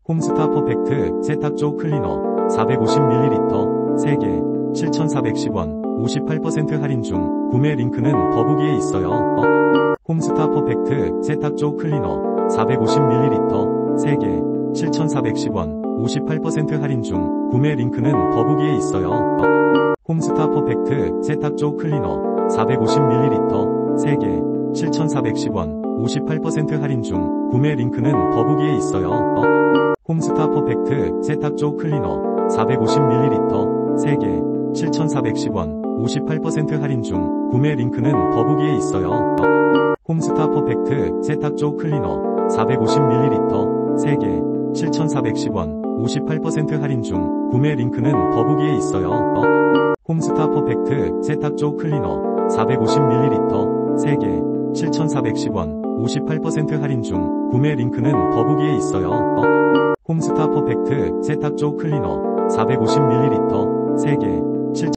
홈스타 퍼펙트 세탁조 클리너 450ml 3개 7,410원 58% 할인 중. 구매 링크는 더보기에 있어요. 홈스타 퍼펙트 세탁조 클리너 450ml 3개 7,410원 58% 할인 중. 구매 링크는 더보기에 있어요. 홈스타 퍼펙트 세탁조 클리너 450ml 3개 7,410원 58% 할인 중. 구매 링크는 더보기에 있어요. 홈스타 퍼펙트 세탁조 클리너 450ml 3개 7,410원 58% 할인 중. 구매 링크는 더보기에 있어요. 홈스타 퍼펙트 세탁조 클리너 450ml 3개 7,410원 58% 할인 중. 구매 링크는 더보기에 있어요. 홈스타 퍼펙트 세탁조 클리너 450ml 3개 7,410원 58% 할인 중. 구매 링크는 더보기에 있어요. 홈스타 퍼펙트 세탁조 클리너 450ml 3개